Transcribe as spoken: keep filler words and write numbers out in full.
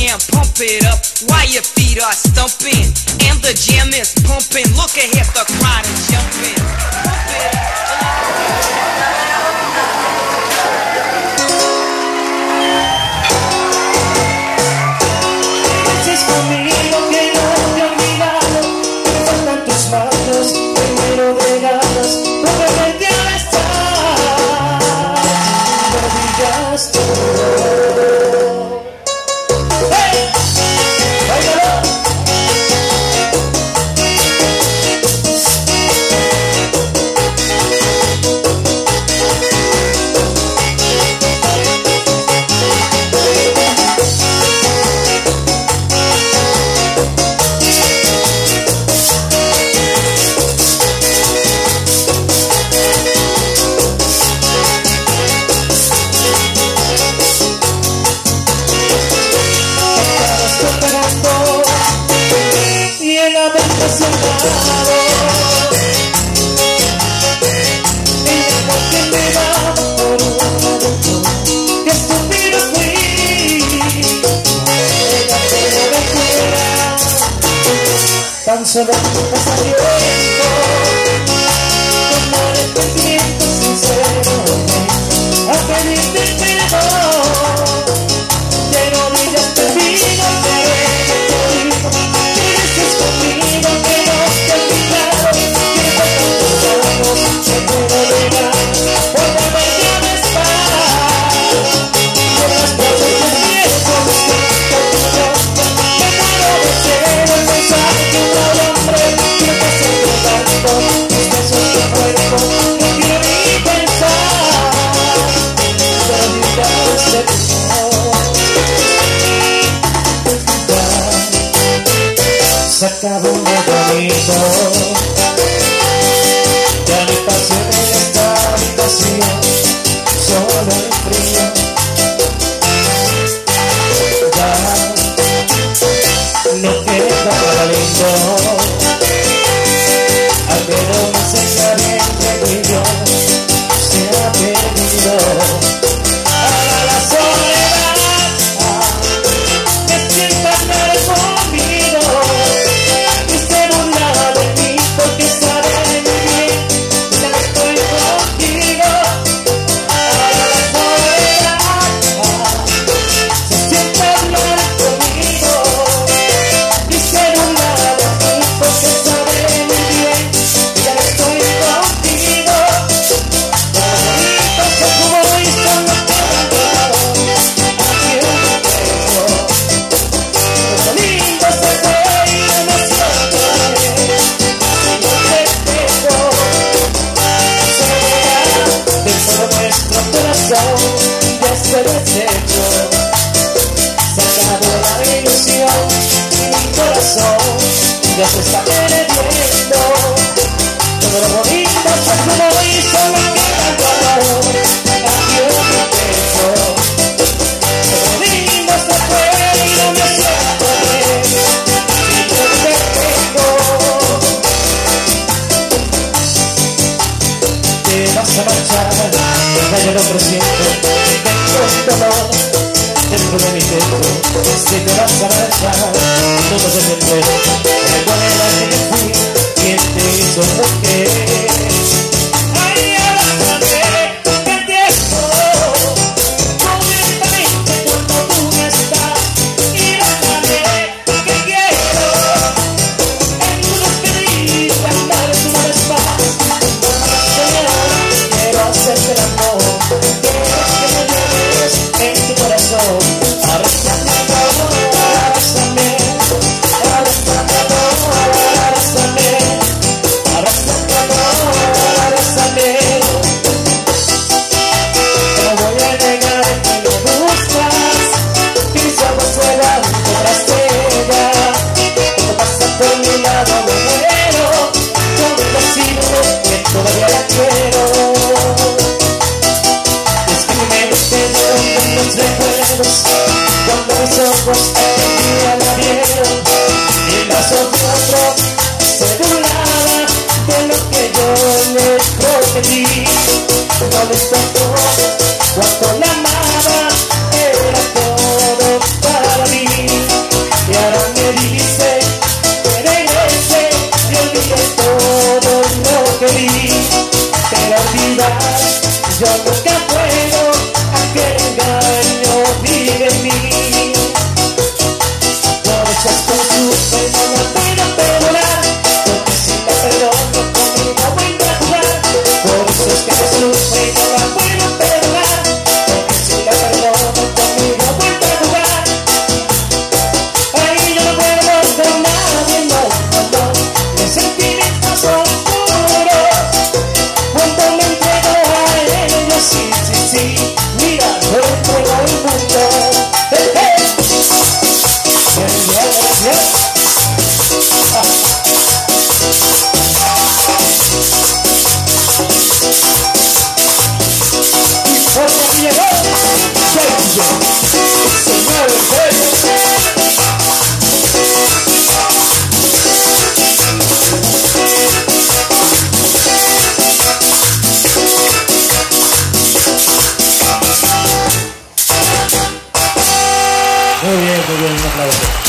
jam, pump it up while your feet are stumping. And the jam is pumping. Look ahead, the crowd is jumping. Pump it up. Dices conmigo que no te he olvidado, que me faltan tus manos, que muero de ganas, probablemente ahora estás, no digas todo. ¡Hey! ¡Báilalo! Tan solo un pasatiempo, con arrepentimiento sincero, a pedirte perdón, que no digas te digo, que te digo, que dices conmigo, que no te he olvidado, que me faltan tus ojos, que puedo llegar, por volverte a besar, por las noches de tiempo, buscando tu rostro, que puedo desear el mensaje que un hombre quiere pasar tanto, mis besos de cuerpo, no quiero ni pensar, pero digas de tu amor. Se acabó lo bonito, ya mi pasión en esta habitación, solo el frío. Ya no queda nada lindo, al menos más cerca entre tú y yo se ha perdido. Ahora la soledad que sientas mal conmigo y se burla de mí porque sabe muy bien que ya estoy contigo. Ahora la soledad se sienta mal conmigo y se burla de mí porque sabe muy bien que ya estoy contigo. Entonces como hizo lo que abandonado aquí en mi pecho, lo lindo se fue y no me siento bien, y yo te tengo soledad dentro de nuestro corazón ya se deshecho. Se acabó la ilusión y mi corazón ya se está perdiendo. Todo lo bonito se acabó y solo queda guardado aquí en mi pecho. Todo lo lindo se fue y no me siento bien, y yo te tengo. Te vas a marchar, ya yo lo presiento, tengo un dolor dentro de mi pecho. Si te vas a marchar, todo se te fue, recuerda que yo fui quien te hizo mujer. Ay, abrázame, que el tiempo momentamente cuando tú no estás, y déjame que quiero en unos pedir cantar una vez más. Soñar, quiero hacerte el amor, quiero que me lleves en tu corazón. Abrázame, abrázame, abrázame, abrázame, abrázame, abrázame. No voy a negar que me gustas, mis ojos juegan detrás de ella. Cuando pasa por mi lado me muero, convencido que todavía la quiero. Es que me metieron los recuerdos cuando mis ojos aquel día la vieron, y el brazo de otro se burlaba de lo que yo le prometí. No les tocó cuando la amaba, era todo para mí. Muy bien, un aplauso.